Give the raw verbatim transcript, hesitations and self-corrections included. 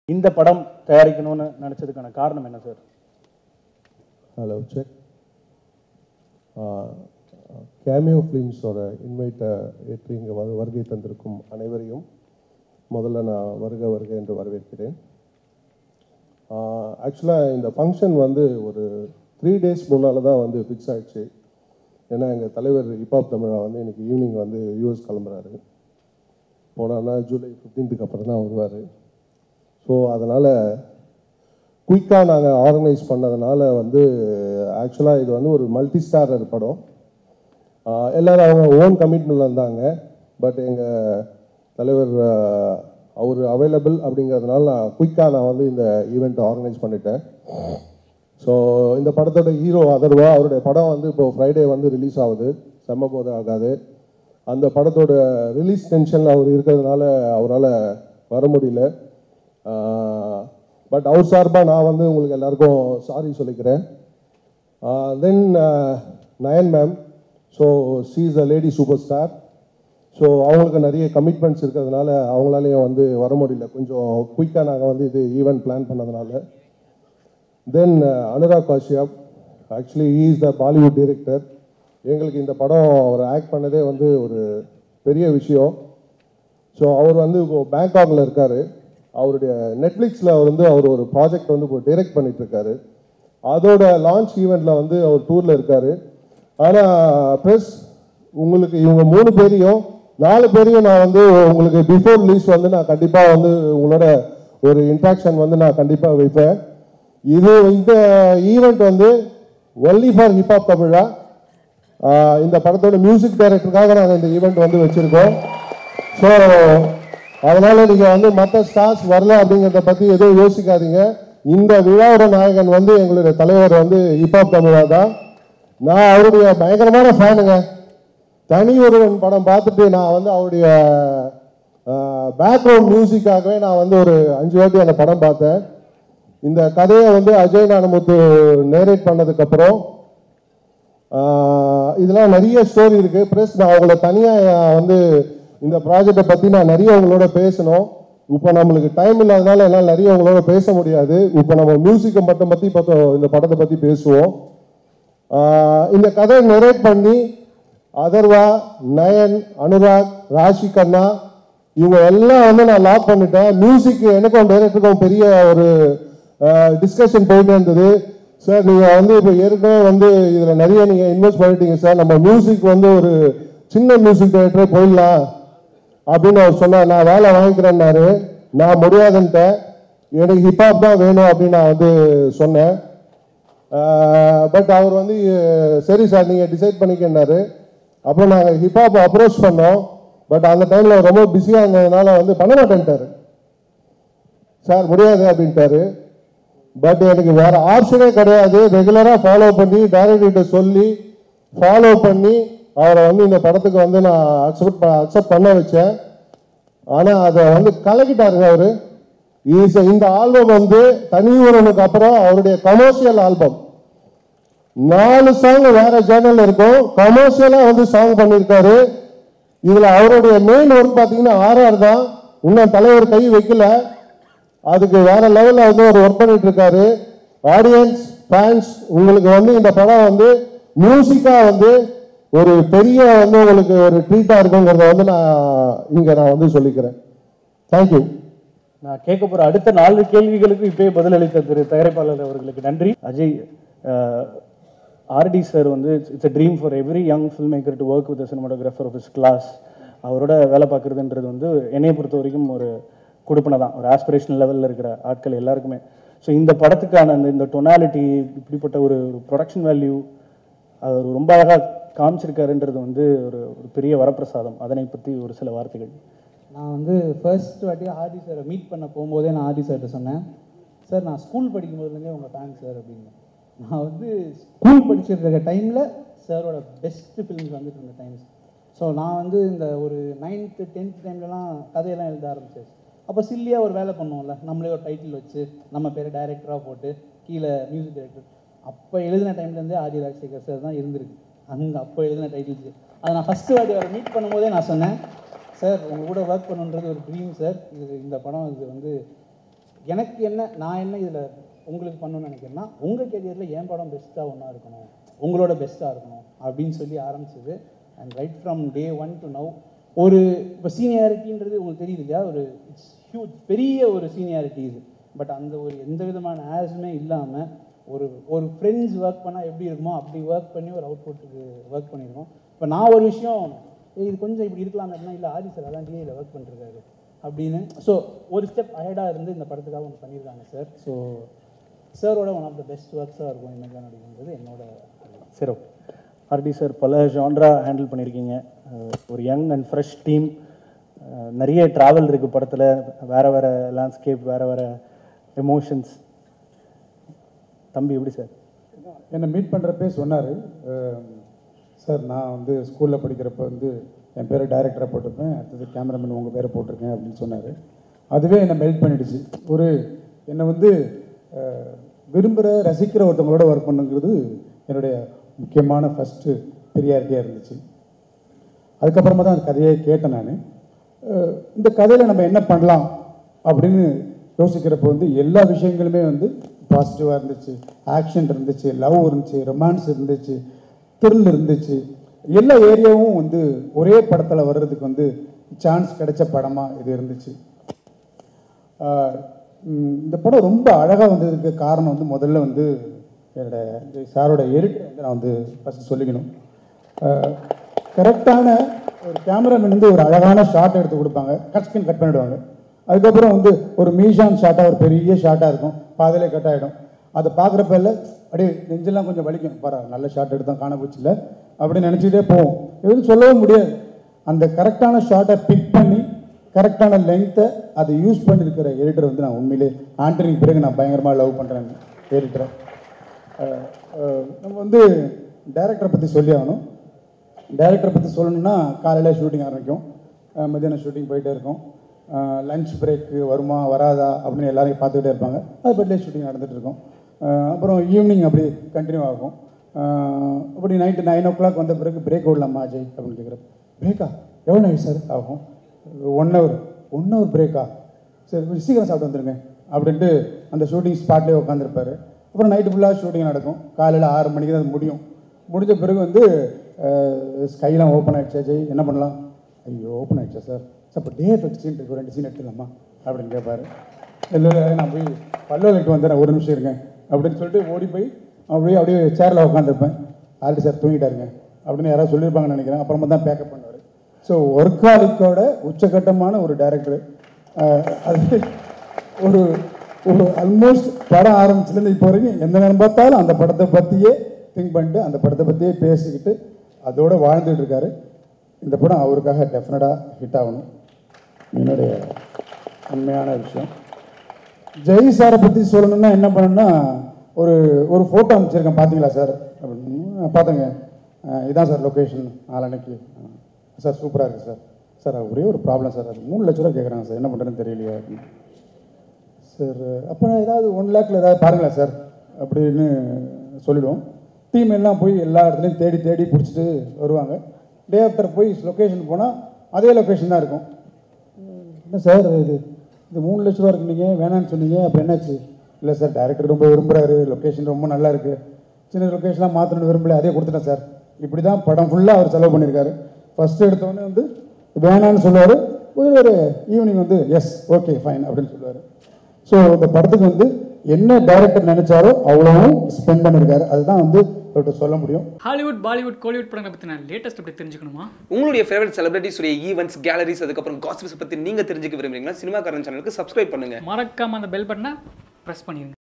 இந்த படம் தயாரிக்கணும்னு நினைச்சதுக்கான காரணம் என்ன சார்? Hello check. கேமியோ ஃபிலிம்ஸோட இன்வைட்டை ஏற்றி இங்கே வருகை தந்திருக்கும் அனைவரையும் முதல்ல நான் வருக வருக என்று வரவேற்கிறேன். ஆக்சுவலாக இந்த ஃபங்க்ஷன் வந்து ஒரு த்ரீ டேஸ் முன்னால் தான் வந்து ஃபிக்ஸ் ஆகிடுச்சு. ஏன்னா எங்கள் தலைவர் ஹிப்ஹாப் தமிழா வந்து இன்றைக்கி ஈவினிங் வந்து யூஎஸ் கிளம்புறாரு. போனான்னா ஜூலை ஃபிஃப்டீன்த்துக்கு அப்புறம் தான் வருவார். ஸோ அதனால் குயிக்காக நாங்கள் ஆர்கனைஸ் பண்ணதுனால வந்து ஆக்சுவலாக இது வந்து ஒரு மல்டி ஸ்டாரர் படம். எல்லோரும் அவங்க ஓன் கமிட்மெண்ட்டில் இருந்தாங்க. பட் எங்கள் தலைவர் அவர் அவைலபிள் அப்படிங்கிறதுனால நான் குயிக்காக நான் வந்து இந்த ஈவெண்ட்டை ஆர்கனைஸ் பண்ணிட்டேன். ஸோ இந்த படத்தோட ஹீரோ அதர்வா, அவருடைய படம் வந்து இப்போது ஃப்ரைடே வந்து ரிலீஸ் ஆகுது. செம்ம போதை ஆகாது. அந்த படத்தோட ரிலீஸ் டென்ஷனில் அவர் இருக்கிறதுனால அவரால் வர முடியல. பட் அவர் சார்பாக நான் வந்து உங்களுக்கு எல்லாருக்கும் சாரி சொல்லிக்கிறேன். Then Nayan ma'am, so she is a lady super star. So அவங்களுக்கு நிறைய கமிட்மெண்ட்ஸ் இருக்கிறதுனால அவங்களாலேயும் வந்து வர முடியல. கொஞ்சம் குயிக்காக நாங்கள் வந்து இது ஈவெண்ட் பிளான் பண்ணதுனால. Then Anurag Kashyap, actually he is the Bollywood director. எங்களுக்கு இந்த படம் அவர் ஆக்ட் பண்ணதே வந்து ஒரு பெரிய விஷயம். ஸோ அவர் வந்து இப்போ பேங்காக்ல இருக்கார். அவருடைய நெட்ஃப்ளிக்ஸில் அவர் வந்து அவர் ஒரு ப்ராஜெக்ட் வந்து இப்போ டைரக்ட் பண்ணிகிட்ருக்காரு. அதோட லான்ச் ஈவெண்ட்டில் வந்து அவர் டூரில் இருக்கார். ஆனால் ப்ளஸ் உங்களுக்கு இவங்க மூணு பேரையும் நாலு பேரையும் நான் வந்து உங்களுக்கு பிஃபோர் ரிலீஸ் வந்து நான் கண்டிப்பாக வந்து உங்களோட ஒரு இன்ட்ராக்ஷன் வந்து நான் கண்டிப்பாக வைப்பேன். இது இந்த ஈவெண்ட் வந்து ஒன்லி ஃபார் ஹிப்ஹாப் தமிழா. இந்த படத்தோட மியூசிக் டைரக்டருக்காக நாங்கள் இந்த ஈவெண்ட் வந்து வச்சுருக்கோம். ஸோ அதனால் நீங்கள் வந்து மற்ற ஸ்டார்ஸ் வரல அப்படிங்கிறத பற்றி எதுவும் யோசிக்காதீங்க. இந்த விழாவோட நாயகன் வந்து எங்களுடைய தலைவர் வந்து ஹிப்ஹாப் தமிழா தான். நான் அவருடைய பயங்கரமான ஃபேனுங்க. தனி ஒருவன் படம் பார்த்துட்டு நான் வந்து அவருடைய பேக்ரவுண்ட் மியூசிக்காகவே நான் வந்து ஒரு அஞ்சு வாட்டி அந்த படம் பார்த்தேன். இந்த கதையை வந்து அஜய் ஞானமுத்து நேரேட் பண்ணதுக்கப்புறம் இதெல்லாம் நிறைய ஸ்டோரி இருக்குது. ப்ளஸ் நான் அவங்கள தனியாக வந்து இந்த ப்ராஜெக்டை பற்றி நான் நிறைய அவங்களோட பேசணும். இப்போ நம்மளுக்கு டைம் இல்லாதனால என்னால் நிறைய அவங்களோட பேச முடியாது. இப்போ நம்ம மியூசிக்கை மட்டும் பற்றி பார்த்தோ இந்த படத்தை பற்றி பேசுவோம். இந்த கதையை நரேட் பண்ணி அதர்வா, நயன், அனுராக், ராஷி கண்ணா இவங்க எல்லாம் வந்து நான் லாக் பண்ணிட்டேன். மியூசிக் எனக்கும் டைரக்டருக்கும் பெரிய ஒரு டிஸ்கஷன் போயிட்டு இருந்தது. சார் நீங்கள் வந்து இப்போ ஏற்கனவே வந்து இதில் நிறைய நீங்கள் இன்வெஸ்ட் பண்ணிட்டீங்க சார், நம்ம மியூசிக் வந்து ஒரு சின்ன மியூசிக் டைரக்டரே போயிடலாம் அப்படின்னு அவர் சொன்னார். நான் வேலை வாங்கிக்கிறேன்னாரு. நான் முடியாதுன்ட்டேன். எனக்கு ஹிப்ஹாப் தான் வேணும் அப்படின்னு நான் வந்து சொன்னேன். பட் அவர் வந்து சரி சார் நீங்கள் டிசைட் பண்ணிக்கினாரு. அப்புறம் நாங்கள் ஹிப்ஹாப்பை அப்ரோச் பண்ணோம். பட் அந்த டைமில் ரொம்ப பிஸியாக இருந்ததுனால வந்து பண்ண மாட்டேன்ட்டாரு. சார் முடியாது அப்படின்ட்டாரு. பட் எனக்கு வேறு ஆப்ஷனே கிடையாது. ரெகுலராக ஃபாலோ பண்ணி டைரக்டர்கிட்ட சொல்லி ஃபாலோ பண்ணி அவரை வந்து இந்த படத்துக்கு வந்து நான் அக்செப்ட் அக்செப்ட் பண்ண வச்சேன். ஆனால் அதை வந்து கலக்கிட்டாருங்க அவர். இஸ் இந்த ஆல்பம் வந்து தனி ஒருவனுக்கு அப்புறம் அவருடைய கமர்ஷியல் ஆல்பம். நாலு சாங் வேற ஜேர்னல் இருக்கும். கமர்ஷியலாக வந்து சாங் பண்ணியிருக்காரு. இதில் அவருடைய மெயின் ஒர்க் பார்த்தீங்கன்னா ஆர்ஆர் தான். இன்னும் தலைவர் கை வைக்கல. அதுக்கு வேற லெவலில் வந்து அவர் ஒர்க் பண்ணிட்டு இருக்காரு. ஆடியன்ஸ், ஃபேன்ஸ், உங்களுக்கு வந்து இந்த படம் வந்து மியூசிக்காக வந்து ஒரு பெரிய வந்து உங்களுக்கு ஒரு ட்ரீட்டாக இருக்குங்கிறத வந்து நான் இங்கே நான் வந்து சொல்லிக்கிறேன். தேங்க்யூ. நான் கேட்க போகிற அடுத்த நாலு கேள்விகளுக்கு இப்போயே பதிலளித்த திரு தயாரிப்பாளர் அவர்களுக்கு நன்றி. அஜய், ஆர்டி சார் வந்து it's a dream for every young film maker to work with cinematographer of his class. அவரோட வேலை பார்க்குறதுன்றது வந்து என்னையை பொறுத்த வரைக்கும் ஒரு கொடுப்பனை தான், ஒரு ஆஸ்பிரேஷனல் லெவலில் இருக்கிற ஆட்கள் எல்லாருக்குமே. ஸோ இந்த படத்துக்கான அந்த இந்த டொனாலிட்டி, இப்படிப்பட்ட ஒரு ப்ரொடக்ஷன் வேல்யூ அவர் ரொம்ப அழகாக காமிச்சிருக்காருன்றது வந்து ஒரு ஒரு பெரிய வரப்பிரசாதம். அதனை பற்றி ஒரு சில வார்த்தைகள். நான் வந்து ஃபர்ஸ்ட் வாட்டி ஆர்டி சாரை மீட் பண்ண போகும்போதே நான் ஆர்டி சார்கிட்ட சொன்னேன், சார் நான் ஸ்கூல் படிக்கும் போதுலேருந்தே உங்கள் ஃபேன் சார் அப்படின்னு. நான் வந்து ஸ்கூல் படிச்சுட்டு இருக்க டைமில் சாரோட பெஸ்ட்டு ஃபிலிம்ஸ் வந்துட்டு இருந்த டைம்ஸ். ஸோ நான் வந்து இந்த ஒரு நைன்த்து டென்த் டைம்லலாம் கதையெல்லாம் எழுத ஆரம்பிச்சேன். அப்போ சில்லியாக ஒரு வேலை பண்ணுவோம்ல, நம்மளே ஒரு டைட்டில் வச்சு நம்ம பேர் டைரக்டராக போட்டு கீழே மியூசிக் டைரக்டர். அப்போ எழுதின டைம்லேருந்தே ஆதி ராஜசேகர் சார் தான் இருந்திருக்கு அங்கே. அப்போ எழுதின டைட்டில்ஸ் அதை நான் ஃபஸ்ட்டு வாட்டி அவரை மீட் பண்ணும்போதே நான் சொன்னேன், சார் உங்கள் கூட ஒர்க் பண்ணுன்றது ஒரு ட்ரீம் சார். இது இந்த படம் இது வந்து எனக்கு என்ன நான் என்ன இதில் உங்களுக்கு பண்ணணும்னு நினைக்கிறேன்னா உங்கள் கெரியரில் என் படம் பெஸ்ட்டாக ஒன்றா இருக்கணும், உங்களோட பெஸ்ட்டாக இருக்கணும் அப்படின்னு சொல்லி ஆரம்பிச்சது. And right from day one to now ஒரு இப்போ சீனியாரிட்டின்றது உங்களுக்கு தெரியுது இல்லையா, ஒரு இட்ஸ் ஹியூஜ் பெரிய ஒரு சீனியாரிட்டி இது. பட் அந்த ஒரு எந்த விதமான ஆஸுமே இல்லாமல் ஒரு ஒரு ஃப்ரெண்ட்ஸ் ஒர்க் பண்ணால் எப்படி இருக்குமோ அப்படி ஒர்க் பண்ணி ஒரு அவுட்புட்டுக்கு ஒர்க் பண்ணியிருக்கோம். இப்போ நான் ஒரு விஷயம் இது கொஞ்சம் இப்படி இருக்கலாம் அப்படின்னா இல்லை ஆதி சார் அதான் டிஏயில் ஒர்க் பண்ணிருக்காரு அப்படின்னு. ஸோ ஒரு ஸ்டெப் அஹெடாக இருந்து இந்த படத்துக்காக ஒன்று பண்ணியிருக்காங்க சார். ஸோ சாரோட ஒன் ஆஃப் த பெஸ்ட் ஒர்க்ஸாக இருக்கும் இமைக்கா நொடிகள்ன்றது என்னோட. சரி, ஓகே. ஆர்டி சார் பல ஜான்ரா ஹேண்டில் பண்ணியிருக்கீங்க. ஒரு யங் அண்ட் ஃப்ரெஷ் டீம், நிறைய ட்ராவல் இருக்குது படத்தில், வேறு வேறு லேண்ட்ஸ்கேப், வேறு வேறு எமோஷன்ஸ். தம்பி எப்படி சார்? என்னை மீட் பண்ணுறப்பே சொன்னார், சார் நான் வந்து ஸ்கூலில் படிக்கிறப்ப வந்து என் பேரை டைரக்டராக போட்டிருப்பேன், அடுத்தது கேமராமேன் உங்கள் பேரை போட்டிருக்கேன் அப்படின்னு சொன்னார். அதுவே என்னை மெல்ட் பண்ணிடுச்சு. ஒரு என்னை வந்து விரும்புகிற ரசிக்கிற ஒருத்தவங்களோட ஒர்க் பண்ணுங்கிறது என்னுடைய முக்கியமான ஃபஸ்ட்டு ப்ரியாரிட்டியாக இருந்துச்சு. அதுக்கப்புறமா தான் அந்த கதையை கேட்டேன் நான். இந்த கதையில் நம்ம என்ன பண்ணலாம் அப்படின்னு யோசிக்கிறப்போ வந்து எல்லா விஷயங்களுமே வந்து பாசிட்டிவாக இருந்துச்சு. ஆக்ஷன் இருந்துச்சு, லவ் இருந்துச்சு, ரொமான்ஸ் இருந்துச்சு, த்ரில் இருந்துச்சு. எல்லா ஏரியாவும் வந்து ஒரே படத்தில் வர்றதுக்கு வந்து சான்ஸ் கிடைச்ச படமாக இது இருந்துச்சு. இந்த படம் ரொம்ப அழகாக வந்ததுக்கு காரணம் வந்து முதல்ல வந்து என்னோட சாரோட எடிட்டர் வந்து நான் வந்து ஃபஸ்ட்டு சொல்லிக்கணும். கரெக்டான ஒரு கேமராமேன் வந்து ஒரு அழகான ஷாட் எடுத்து கொடுப்பாங்க, கட் ஸ்கின் கட் பண்ணிவிடுவாங்க. அதுக்கப்புறம் வந்து ஒரு மீஷான் ஷாட்டாக ஒரு பெரிய ஷாட்டாக இருக்கும், பாதிலே கட் ஆகிடும். அதை பார்க்குறப்ப இல்லை அப்படியே நெஞ்செல்லாம் கொஞ்சம் வலிக்கும், பாரா நல்ல ஷாட் எடுத்தான் காண போச்சு இல்லை அப்படின்னு நினச்சிக்கிட்டே போவோம். எதுவும் சொல்லவும் முடியாது. அந்த கரெக்டான ஷாட்டை பிக் பண்ணி கரெக்டான லென்த்தை அதை யூஸ் பண்ணியிருக்கிற எடிட்டர் வந்து நான் உண்மையிலே ஆண்டனிக்கு பிறகு நான் பயங்கரமாக லவ் பண்ணுறேன் எடிட்டரை. நம்ம வந்து டைரக்டரை பற்றி சொல்லி ஆகணும். டைரக்டரை பற்றி சொல்லணும்னா காலையில் ஷூட்டிங் ஆரம்பிக்கும், மத்தியானம் ஷூட்டிங் போயிட்டே இருக்கும், லஞ்ச் பிரேக்கு வருமா வராதா அப்படின்னு எல்லாரையும் பார்த்துக்கிட்டே இருப்பாங்க. அது பட்டிலே ஷூட்டிங் நடந்துகிட்டு இருக்கும். அப்புறம் ஈவினிங் அப்படி கண்டினியூ ஆகும். அப்படி நைட்டு நைன் ஓ கிளாக் வந்த பிறகு பிரேக் விடலாமா அஜய் அப்படின்னு கேட்குறேன். பிரேக்கா எவ்வளோ நைட் சார் ஆகும்? ஒன் ஹவர் ஒன் ஹவர் பிரேக்கா? சரி சீக்கிரம் சாப்பிட்டு வந்துடுங்க அப்படின்ட்டு அந்த ஷூட்டிங் ஸ்பாட்லேயே உட்காந்துருப்பார். அப்புறம் நைட்டு ஃபுல்லாக ஷூட்டிங் நடக்கும். காலையில் ஆறு மணிக்கு தான் அது முடியும். முடிஞ்ச பிறகு வந்து ஸ்கைலாம் ஓப்பன் ஆகிடுச்சா அஜய் என்ன பண்ணலாம்? ஐயோ ஓப்பன் ஆகிடுச்சா சார்? சார் இப்போ டே எஃபெக்ட் சீன் இருக்கு, ரெண்டு சீன் எடுத்துக்கலாமா அப்படின்னு கேட்பாரு. இல்லை நான் போய் பல்லு விளக்கிட்டு வந்துடுறேன், ஒரு நிமிஷம் இருக்கேன் அப்படின்னு சொல்லிட்டு ஓடி போய் அப்படியே அப்படியே சேரில் உட்காந்துருப்பேன். ஆல்ரெடி சார் தூங்கிட்டாருங்க அப்படின்னு யாராவது சொல்லியிருப்பாங்கன்னு நினைக்கிறேன். அப்புறமா தான் பேக்கப் பண்ணுவார். ஸோ ஒர்க்காலிக்கோட உச்சகட்டமான ஒரு டைரக்டர். அது ஒரு ஒரு ஆல்மோஸ்ட் படம் ஆரம்பிச்சுலேருந்து இப்போ வரைக்கும் எந்த நேரம் பார்த்தாலும் அந்த படத்தை பற்றியே திங்க் பண்ணிட்டு அந்த படத்தை பற்றியே பேசிக்கிட்டு அதோடு வாழ்ந்துட்டு இருக்காரு. இந்த படம் அவருக்காக டெஃபினட்டாக ஹிட் ஆகணும், என்னுடைய உண்மையான விஷயம். ஜெய் சாரை பற்றி சொல்லணும்னா என்ன பண்ணணும்னா, ஒரு ஒரு ஃபோட்டோ அமைச்சிருக்கேன் பார்த்தீங்களா சார் அப்படின்னு. பார்த்தேங்க, இதான் சார் லொக்கேஷன் நாளன்னைக்கு சார், சூப்பராக இருக்குது சார். சார் ஒரே ஒரு ப்ராப்ளம் சார், அது மூணு லட்ச ரூபா கேட்குறாங்க சார், என்ன பண்ணுறதுன்னு தெரியலையா அப்படின்னு. சார் அப்போ ஏதாவது ஒன் லேக்கில் ஏதாவது பாருங்களா சார் அப்படின்னு சொல்லிவிடுவோம். டீம் எல்லாம் போய் எல்லா இடத்துலையும் தேடி தேடி பிடிச்சிட்டு வருவாங்க. டே ஆஃப்டர் போய் லொக்கேஷன் போனால் அதே லொக்கேஷன் தான் இருக்கும். என்ன சார் இது இது மூணு லட்ச ரூபா இருக்கு, நீங்கள் வேணான்னு சொன்னீங்க, அப்போ என்னாச்சு? இல்லை சார் டைரக்டர் ரொம்ப விரும்புகிறாரு, லொக்கேஷன் ரொம்ப நல்லா இருக்குது, சின்ன லொக்கேஷன்லாம் மாற்றணும்னு விரும்பல, அதே கொடுத்துட்டேன் சார். இப்படி தான் படம் ஃபுல்லாக அவர் செலவு பண்ணியிருக்காரு. ஃபஸ்ட்டு எடுத்தோடனே வந்து வேணான்னு சொல்லுவார், ஒரு ஈவினிங் வந்து எஸ் ஓகே ஃபைன் அப்படின்னு சொல்லுவார். ஸோ இந்த படத்துக்கு வந்து என்ன டைரக்டர் நினைச்சாரோ அவ்வளவும் ஸ்பெண்ட் பண்ணியிருக்காரு. அதுதான் வந்து அவர்கிட்ட சொல்ல முடியும். ஹாலிவுட், பாலிவுட், கோலிவுட் படங்களை பற்றின லேட்டஸ்ட் அப்படி தெரிஞ்சுக்கணுமா? உங்களுடைய ஃபேவரட் செலிபிரிட்டிஸ் உடைய ஈவெண்ட்ஸ், கேலரிஸ், அதுக்கப்புறம் காசிப்ஸ் பற்றி நீங்கள் தெரிஞ்சுக்க விரும்புறீங்களா? சினிமாக்காரன் சேனலுக்கு சப்ஸ்கிரைப் பண்ணுங்க. மறக்காம அந்த பெல் பட்டனை ப்ரெஸ் பண்ணிடுங்க.